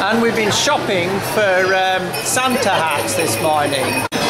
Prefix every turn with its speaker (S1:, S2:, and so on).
S1: And we've been shopping for Santa hats this morning.